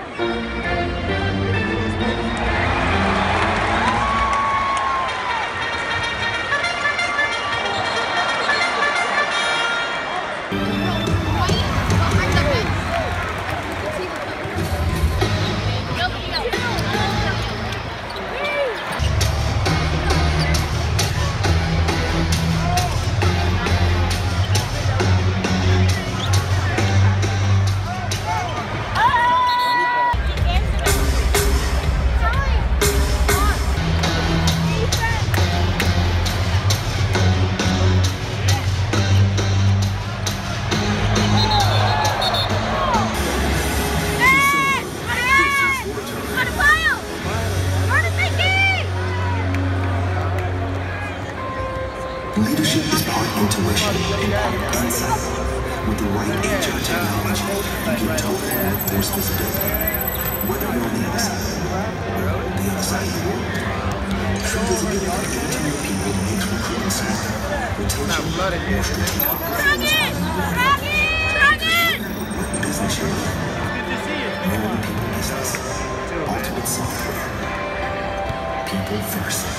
Leadership is part intuition and part insight. With the right HR technology, you get total workforce visibility. Whether you're on the other side of the world, true visibility to your people makes recruiting smarter, retention more strategic. What business you're in? Knowing people business. Ultimate software. People first.